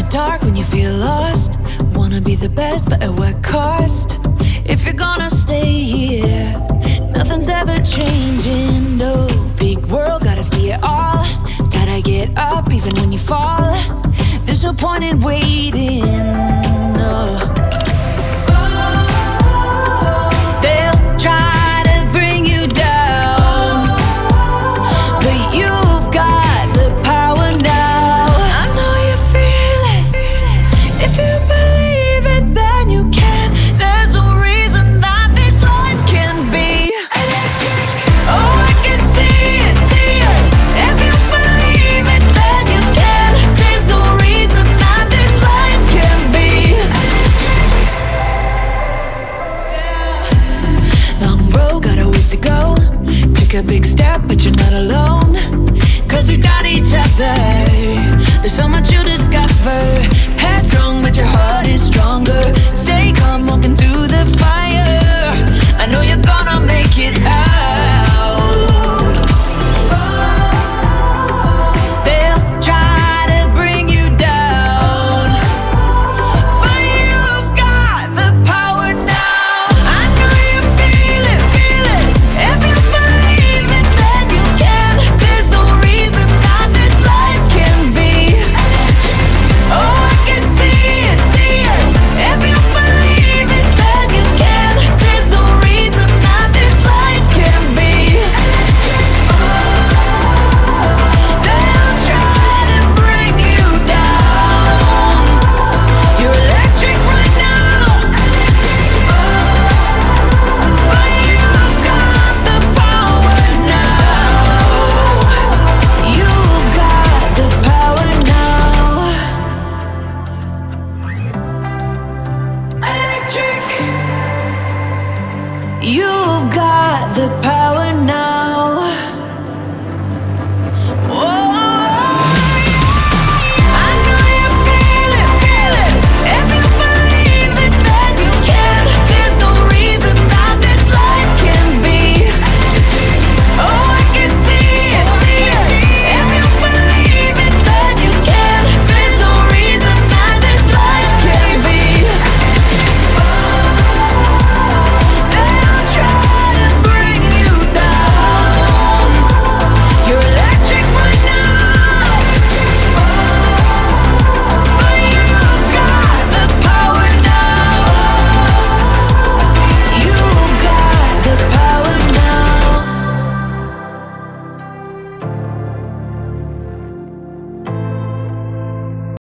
dark when you feel lost. Wanna be the best, but at what cost? If you're gonna stay here, nothing's ever changing, no. Big world, gotta see it all. Gotta get up even when you fall. There's no point in waiting.